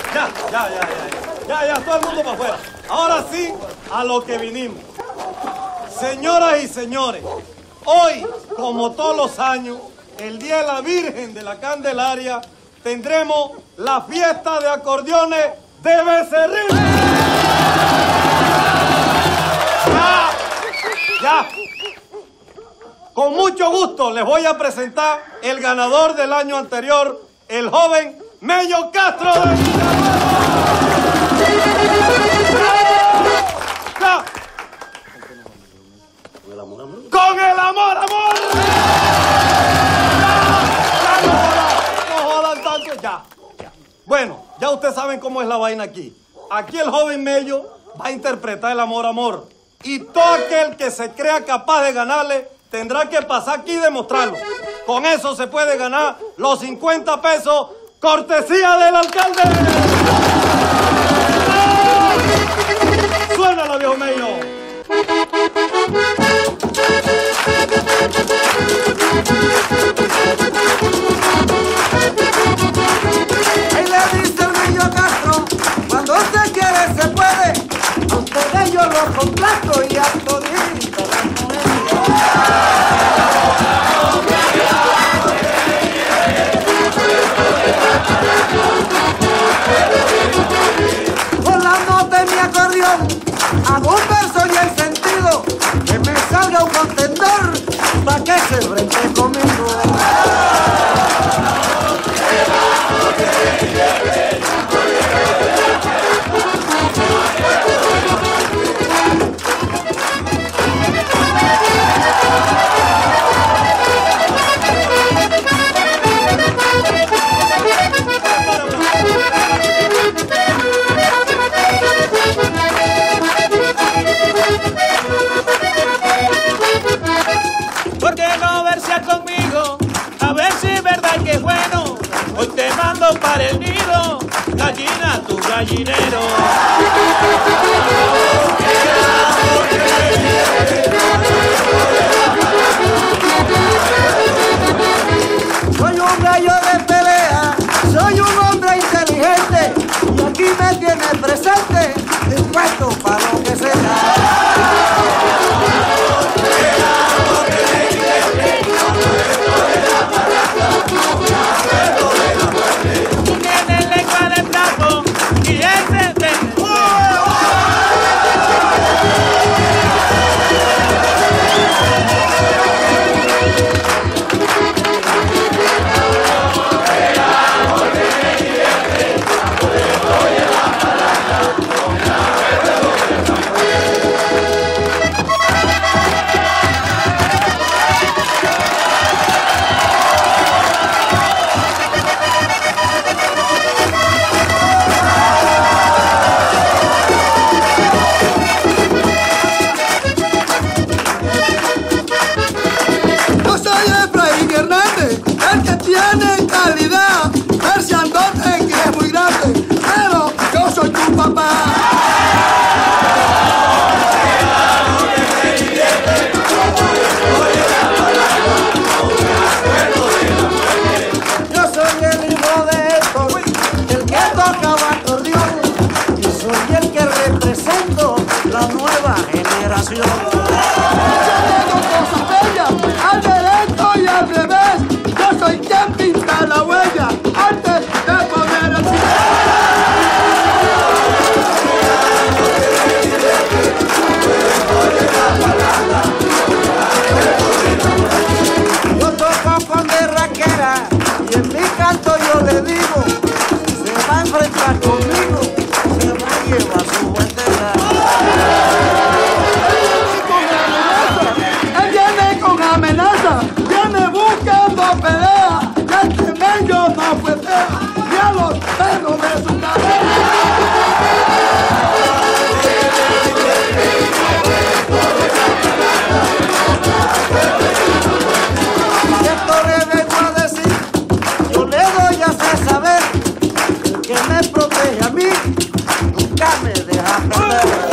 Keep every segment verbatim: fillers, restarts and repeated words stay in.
Ya, ya, ya, ya, ya, ya, todo el mundo para afuera. Ahora sí, a lo que vinimos. Señoras y señores, hoy, como todos los años, el Día de la Virgen de la Candelaria, tendremos la fiesta de acordeones de Becerril. Ya, ya. Con mucho gusto les voy a presentar el ganador del año anterior, el joven Mello Castro de ya. ¿Con el amor, amor? ¡Con el amor, amor! Ya, ya no jodan, no jodan tanto, ya, ya. Bueno, ya ustedes saben cómo es la vaina aquí. Aquí el joven Mello va a interpretar el amor, amor. Y todo aquel que se crea capaz de ganarle tendrá que pasar aquí y demostrarlo. Con eso se puede ganar los cincuenta pesos cortesía del alcalde. ¡Suénala, viejo Mello! Ahí le dice el Mello Castro, cuando se quiere se puede, a ustedes yo los complaco y a todito las mujeres. Con la nota de mi acordeón hago un verso y el sentido que me salga un contendor pa' que se frente conmigo. ¿Por qué no verse conmigo? A ver si es verdad que es bueno. Hoy te mando para el nido, gallina tu gallinero. Soy un gallo de pelea, soy un hombre inteligente y aquí me tiene presente, dispuesto para lo que sea. Tiene calidad, verseandote que es muy grande, pero yo soy tu papá. Yo soy el hijo de Héctor, el que tocaba acordeón, y soy el que represento la nueva generación. Yo tengo cosas bellas, al derecho y al revés. Yo soy quien pinta la huella antes de poner el pie. Yo toco con berraquera y en mi canto yo le digo, si se va a enfrentar conmigo, se va a llevar su bandera. Él viene con amenaza, viene buscando pelea, y este Mello no fue fea, ni a los perros de su cadera. Y esto le vengo a decir, yo le doy a hacer saber, el que me protege a mí, nunca me deja perder.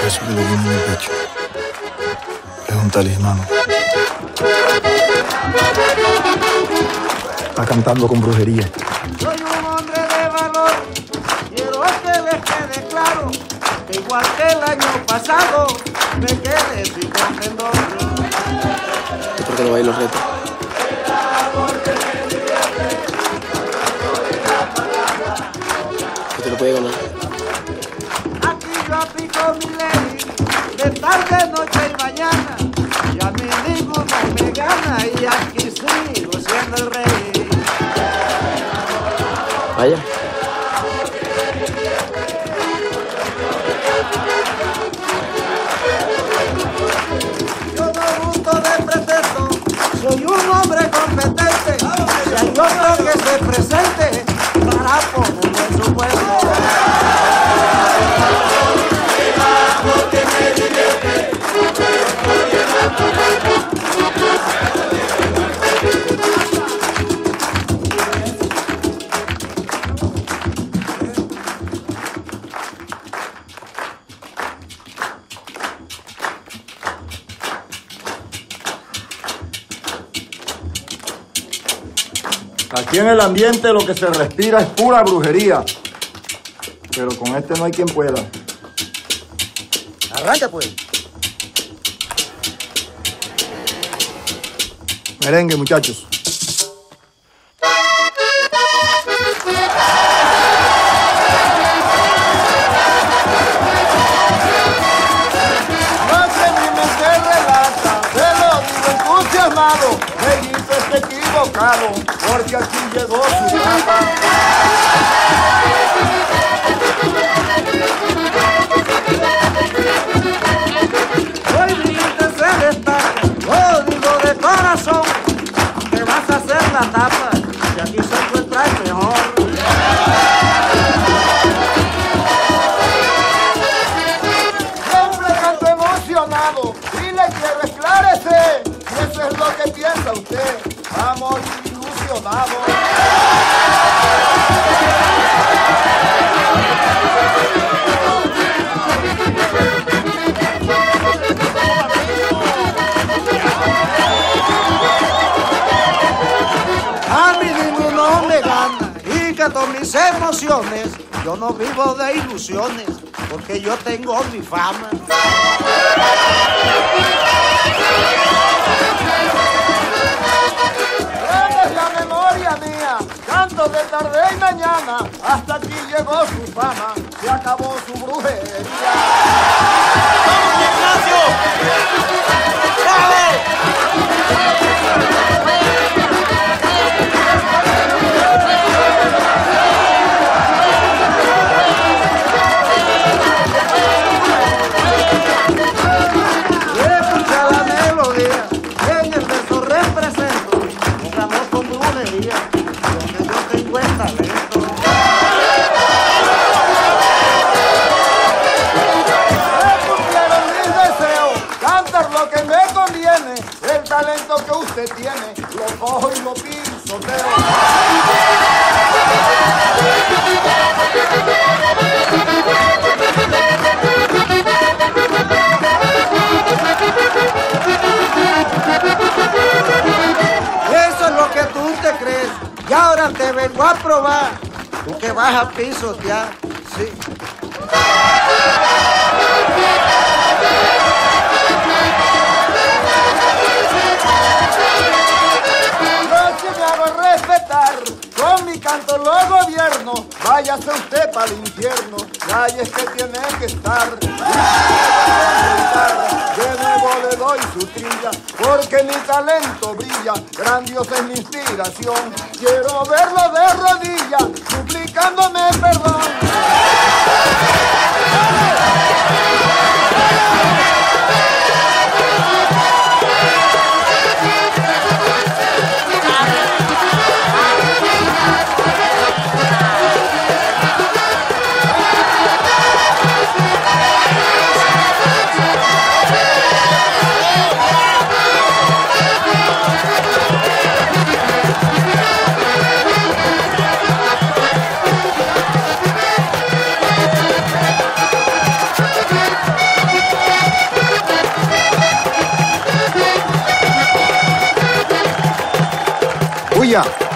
Eso que le viene en el pecho es un talismán. Está cantando con brujería. Soy un hombre de valor, quiero que les quede claro, que igual que el año pasado, me quedé sin contendor. ¿Por qué no vais los retos? ¿Qué te lo puede ganar? Aquí yo aplico mi ley, de tarde, noche y mañana, y a mí ninguno me gana, y aquí sigo siendo el rey. Vaya. Yo no gusto de pretexto, soy un hombre competente, y hay otro que se presente para ponerme en su puesto. Aquí en el ambiente lo que se respira es pura brujería. Pero con este no hay quien pueda. Arranca pues. Merengue, muchachos. Lo que mi mente relata, te lo digo entusiasmado, Bellito está equivocado, porque aquí llegó su papa. Hoy mi mente se destaca, lo digo de corazón, que vas a hacer la tapa, y aquí se encuentra el mejor. Siempre canto emocionado y le quiero esclarecer, y eso es lo que piensa usted, vamos ilusionados. A mí ninguno me gana y canto mis emociones. Yo no vivo de ilusiones porque yo tengo mi fama. Eres la memoria mía, canto de tarde y mañana. Hasta aquí llegó su fama, se acabó su brujería. ¡Vamos, Ignacio! ¡Bravo! Escucha la melodía, en el verso represento un amor con brujería, donde yo tengo el talento. Se cumplieron mis deseos, cantar lo que me conviene, el talento que usted tiene, lo cojo y lo pisoteo. Eso es lo que tú te crees, y ahora te vengo a probar, tú que vas a pisotear, sí. Yo sí me hago respetar, con mi canto lo gobierno, váyase usted para el infierno, y ahí es que tiene que estar. De nuevo le doy su trilla, porque mi talento brilla, grandiosa es mi inspiración. Quiero verlo de rodillas, suplicándome perdón. Brujería.